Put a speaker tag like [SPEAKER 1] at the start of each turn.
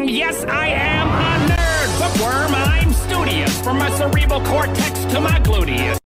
[SPEAKER 1] Yes, I am a nerd, bookworm, I'm studious. From my cerebral cortex to my gluteus.